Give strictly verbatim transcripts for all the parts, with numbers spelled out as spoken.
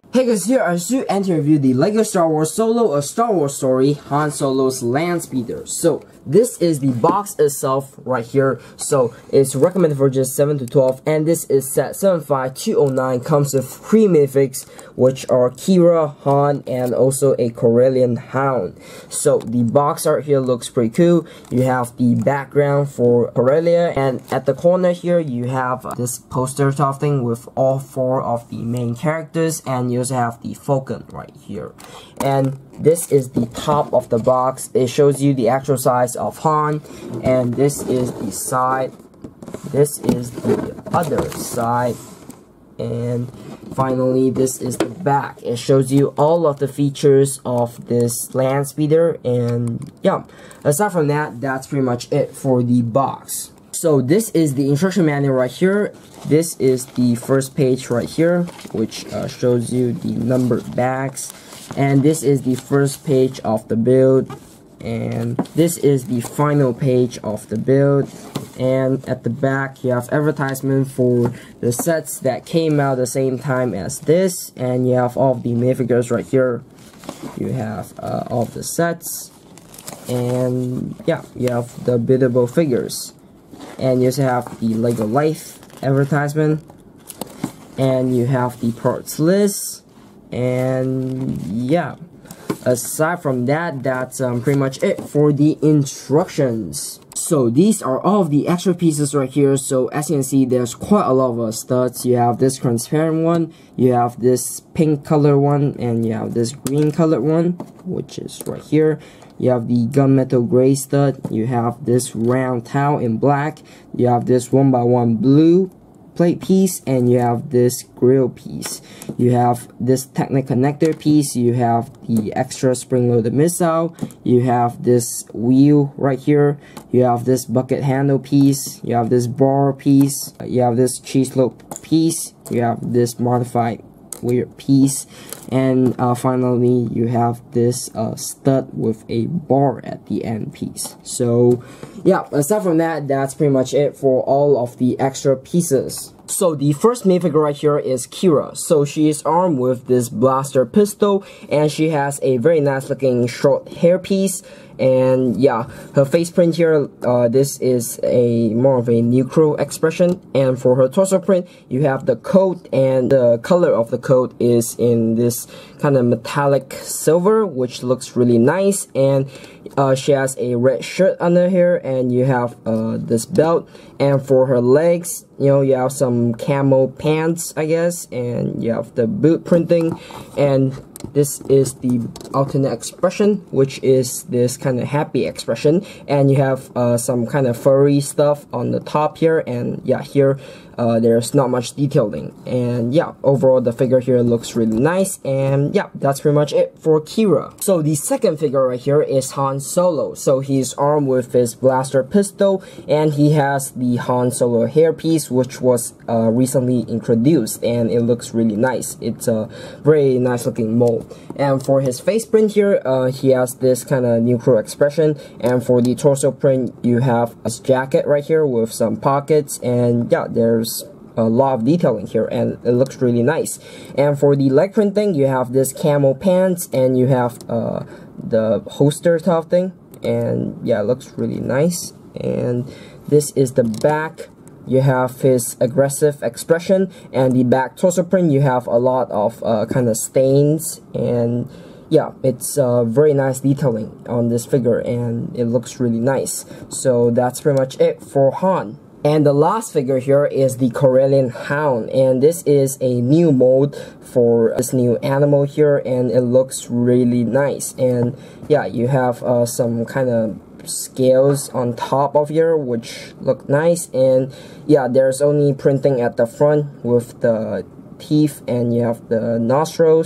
Hey guys, here I should and to review the LEGO Star Wars Solo, A Star Wars Story, Han Solo's Land Speeder. So, this is the box itself right here. So, it's recommended for just seven to twelve, and this is set seven five two oh nine. Comes with three minifigs, which are Qi'ra, Han, and also a Corellian Hound. So, the box art here looks pretty cool. You have the background for Corellia, and at the corner here, you have this poster type thing with all four of the main characters, and you also have the Falcon right here. And this is the top of the box. It shows you the actual size of Han, and this is the side. This is the other side, and finally this is the back. It shows you all of the features of this land speeder, and yeah, aside from that, that's pretty much it for the box. So this is the instruction manual right here. This is the first page right here, which uh, shows you the numbered bags. And this is the first page of the build. And this is the final page of the build. And at the back, you have advertisement for the sets that came out the same time as this. And you have all of the minifigures right here. You have uh, all of the sets. And yeah, you have the biddable figures. And you also have the LEGO Life advertisement, and you have the parts list, and yeah, aside from that, that's um, pretty much it for the instructions. So these are all of the extra pieces right here. So as you can see, there's quite a lot of uh, studs. You have this transparent one, you have this pink color one, and you have this green colored one, which is right here. You have the gunmetal gray stud, you have this round towel in black, you have this one by one blue plate piece, and you have this grill piece. You have this Technic connector piece, you have the extra spring-loaded missile, you have this wheel right here, you have this bucket handle piece, you have this bar piece, you have this cheese loaf piece, you have this modified weird piece, and uh, finally you have this uh, stud with a bar at the end piece. So yeah, aside from that, that's pretty much it for all of the extra pieces. So the first minifigure right here is Qi'ra. So she is armed with this blaster pistol, and she has a very nice looking short hairpiece. And yeah, her face print here, uh, this is a more of a neutral expression. And for her torso print, you have the coat, and the color of the coat is in this kind of metallic silver, which looks really nice. And uh, she has a red shirt under here, and you have uh, this belt. And for her legs, you know, you have some camo pants, I guess, and you have the boot printing, and this is the alternate expression, which is this kind of happy expression, and you have uh, some kind of furry stuff on the top here, and yeah, here uh, there's not much detailing, and yeah, overall the figure here looks really nice, and yeah, that's pretty much it for Qi'ra. So the second figure right here is Han Solo. So he's armed with his blaster pistol, and he has the Han Solo hairpiece, which was uh, recently introduced, and it looks really nice. It's a very nice looking mold. And for his face print here, uh, he has this kind of neutral expression, and for the torso print, you have a jacket right here with some pockets, and yeah, there's a lot of detailing here, and it looks really nice. And for the leg printing, you have this camo pants, and you have uh, the holster type thing, and yeah, it looks really nice. And this is the back. You have his aggressive expression, and the back torso print, you have a lot of uh, kind of stains, and yeah, it's uh, very nice detailing on this figure, and it looks really nice. So that's pretty much it for Han. And the last figure here is the Corellian Hound, and this is a new mold for this new animal here, and it looks really nice. And yeah, you have uh, some kind of scales on top of here, which look nice, and yeah, there's only printing at the front with the teeth, and you have the nostrils,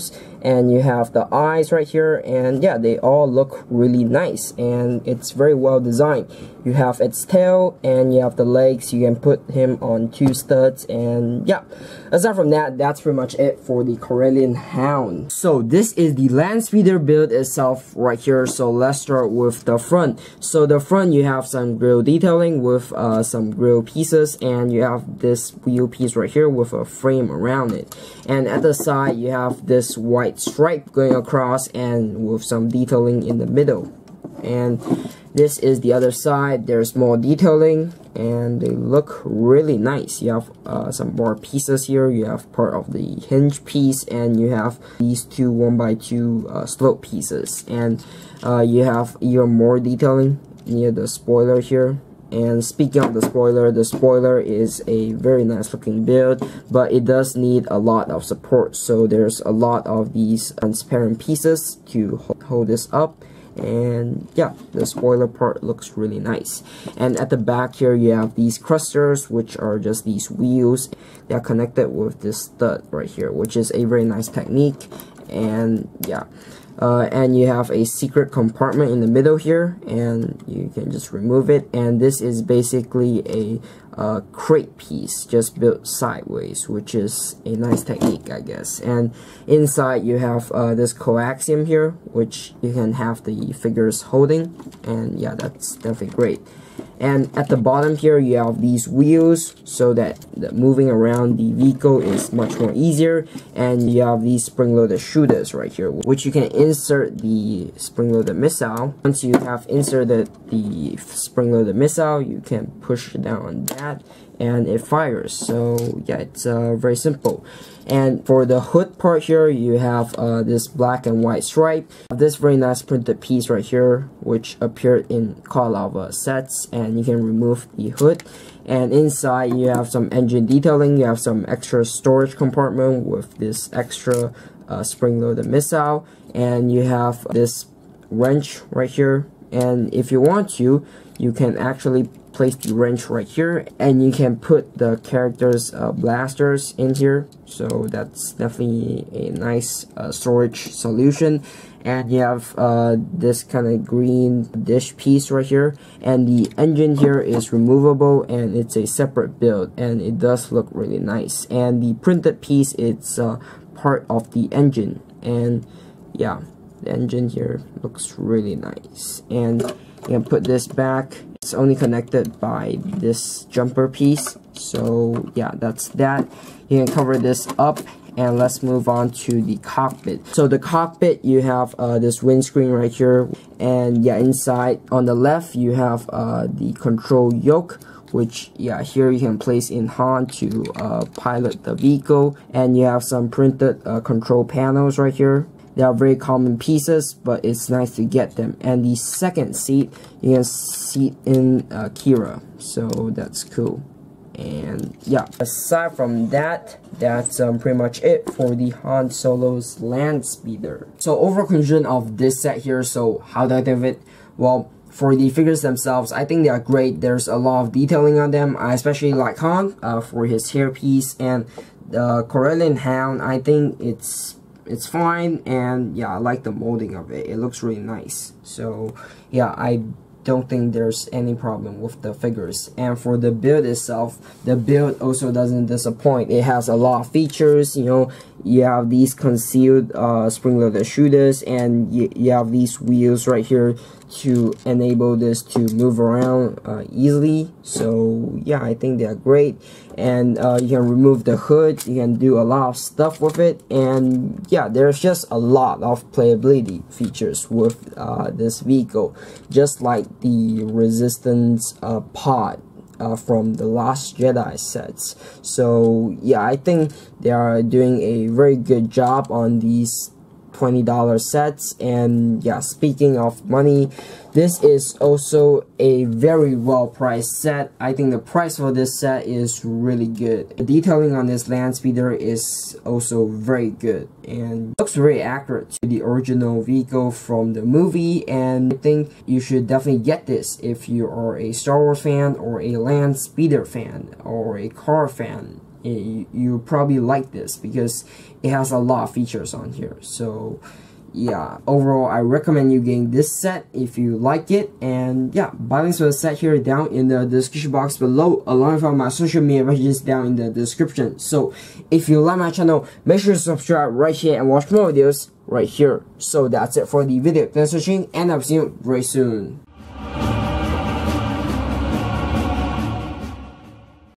and you have the eyes right here, and yeah, they all look really nice, and it's very well designed. You have its tail, and you have the legs. You can put him on two studs, and yeah, aside from that, that's pretty much it for the Corellian Hound. So this is the land speeder build itself right here. So let's start with the front. So the front, you have some grill detailing with uh, some grill pieces, and you have this wheel piece right here with a frame around it, and at the side you have this white stripe going across and with some detailing in the middle. And this is the other side. There's more detailing, and they look really nice. You have uh, some bar pieces here. You have part of the hinge piece, and you have these two one by two uh, slope pieces, and uh, you have even more detailing near the spoiler here. And speaking of the spoiler, the spoiler is a very nice looking build, but it does need a lot of support. So there's a lot of these transparent pieces to hold this up. And yeah, the spoiler part looks really nice. And at the back here, you have these clusters, which are just these wheels. They are connected with this stud right here, which is a very nice technique. And yeah. Uh, and you have a secret compartment in the middle here, and you can just remove it. And this is basically a uh, crate piece just built sideways, which is a nice technique, I guess. And inside you have uh, this coaxium here, which you can have the figures holding, and yeah, that's definitely great. And at the bottom here, you have these wheels so that the moving around the vehicle is much more easier. And you have these spring-loaded shooters right here, which you can insert the spring-loaded missile. Once you have inserted the spring-loaded missile, you can push down on that and it fires. So yeah, it's uh, very simple. And for the hood part here, you have uh, this black and white stripe. This very nice printed piece right here, which appeared in Call of uh, sets, and you can remove the hood. And inside you have some engine detailing. You have some extra storage compartment with this extra uh, spring-loaded missile, and you have this wrench right here. And if you want to, you can actually place the wrench right here, and you can put the characters uh, blasters in here. So that's definitely a nice uh, storage solution. And you have uh, this kind of green dish piece right here, and the engine here is removable, and it's a separate build, and it does look really nice. And the printed piece, it's uh, part of the engine, and yeah, the engine here looks really nice. And you can put this back. It's only connected by this jumper piece. So yeah, that's that. You can cover this up, and let's move on to the cockpit. So the cockpit, you have uh, this windscreen right here, and yeah, inside on the left you have uh, the control yoke, which yeah, here you can place in Han to uh, pilot the vehicle. And you have some printed uh, control panels right here. They are very common pieces, but it's nice to get them. And the second seat, you can seat in uh, Kira, so that's cool. And yeah, aside from that, that's um, pretty much it for the Han Solo's land speeder. So overall conclusion of this set here. So how do I think of it? Well, for the figures themselves, I think they are great. There's a lot of detailing on them. I especially like Han uh, for his hairpiece, and the Corellian Hound, I think it's it's fine. And yeah, I like the molding of it. It looks really nice. So yeah, I don't think there's any problem with the figures. And for the build itself, the build also doesn't disappoint. It has a lot of features. You know, you have these concealed uh, spring-loaded shooters, and you, you have these wheels right here to enable this to move around uh, easily. So yeah, I think they're great. And uh, you can remove the hood, you can do a lot of stuff with it, and yeah, there's just a lot of playability features with uh, this vehicle, just like the Resistance uh, pod uh, from the Last Jedi sets. So yeah, I think they are doing a very good job on these twenty dollar sets. And yeah, speaking of money, this is also a very well priced set. I think the price for this set is really good. The detailing on this land speeder is also very good, and looks very accurate to the original vehicle from the movie. And I think you should definitely get this if you are a Star Wars fan, or a land speeder fan, or a car fan. you, you probably like this because it has a lot of features on here. So yeah, overall I recommend you getting this set if you like it. And yeah, buy links for the set here down in the description box below, along with all my social media pages down in the description. So if you like my channel, make sure to subscribe right here and watch more videos right here. So that's it for the video. Thanks for watching, and I'll see you very soon.